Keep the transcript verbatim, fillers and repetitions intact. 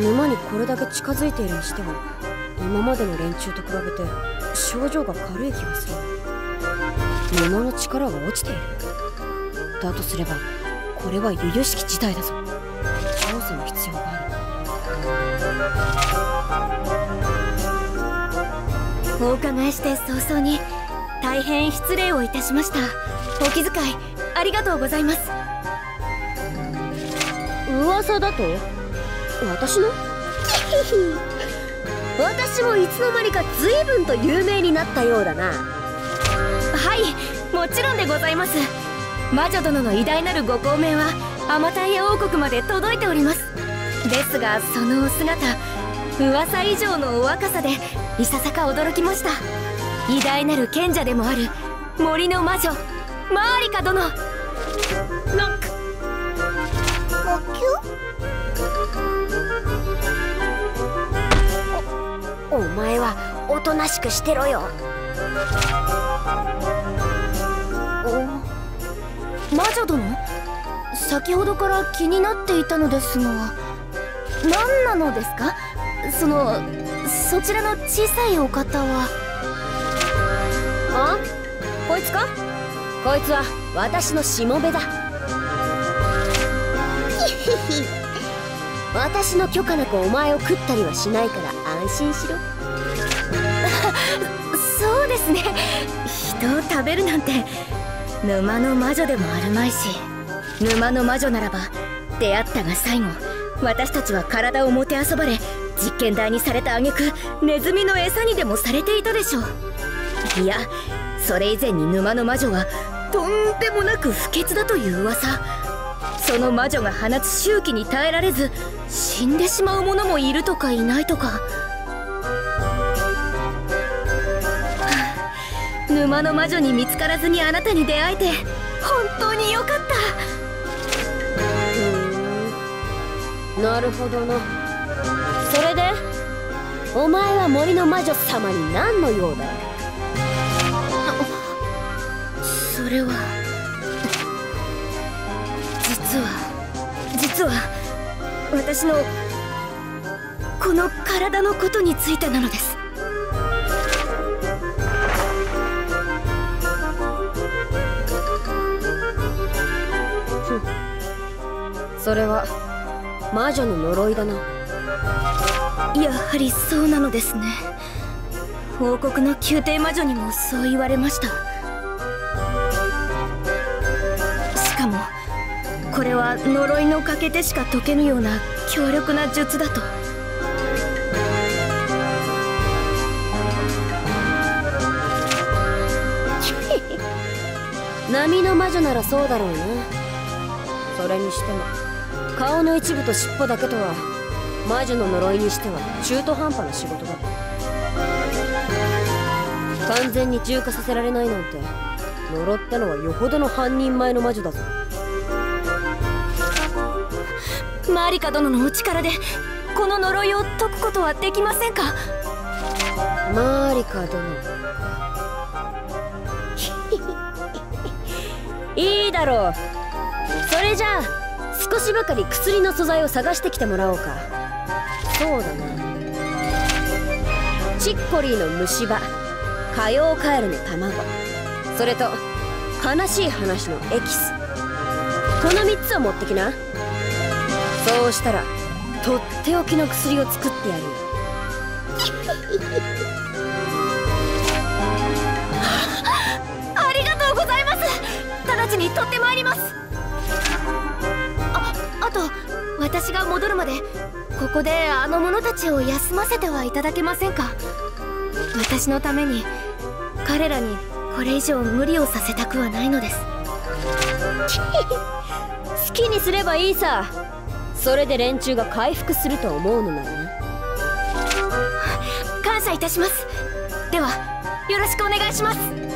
沼にこれだけ近づいているにしては、今までの連中と比べて症状が軽い気がする。沼の力が落ちている。だとすればこれは由々しき事態だぞ。調査の必要がある。お伺いして早々に大変失礼をいたしました。お気遣いありがとうございます。 噂だと私の私もいつの間にか随分と有名になったようだな。 はい、もちろんでございます。魔女殿の偉大なるご高名はアマタイア王国まで届いております。ですがそのお姿、噂以上のお若さでいささか驚きました。偉大なる賢者でもある森の魔女マーリカ殿。ノックおきゅお, お前はおとなしくしてろよ。 お魔女殿、先ほどから気になっていたのですが、何なのですか？そのそちらの小さいお方は。 あ、こいつか？こいつは私のしもべだ。私の許可なくお前を食ったりはしないから安心しろ。 そうですね、人を食べるなんて沼の魔女でもあるまいし、沼の魔女ならば出会ったが最後、私たちは体をもてあそばれ実験台にされた挙句、ネズミの餌にでもされていたでしょう。いや、それ以前に沼の魔女はとんでもなく不潔だという噂。その魔女が放つ周期に耐えられず死んでしまう者もいるとかいないとか。沼の魔女に見つからずにあなたに出会えて本当によかった。 ふーん、なるほどな。それでお前は森の魔女様に何の用だ？ それは実は実は私のこの体のことについてなのです。 それは魔女の呪いだな。 やはりそうなのですね。王国の宮廷魔女にもそう言われました。しかもこれは呪いの欠けてしか解けぬような強力な術だと。 波の魔女ならそうだろうな。それにしても顔の一部と尻尾だけとは魔女の呪いにしては中途半端な仕事だ。完全に重化させられないなんて、呪ったのはよほどの半人前の魔女だぞ。 マーリカ殿のお力でこの呪いを解くことはできませんか？ マーリカ殿いいだろう。それじゃあ少しばかり薬の素材を探してきてもらおうか。そうだな、チッコリーの虫歯、火曜カエルの卵、それと悲しい話のエキス、このみっつを持ってきな。そうしたらとっておきの薬を作ってやるよ。 ありがとうございます。直ちに取ってまいります。あ、あと私が戻るまでここであの者たちを休ませてはいただけませんか？私のために彼らにこれ以上無理をさせたくはないのです。 好きにすればいいさ。それで連中が回復すると思うのならな。 感謝いたします。ではよろしくお願いします。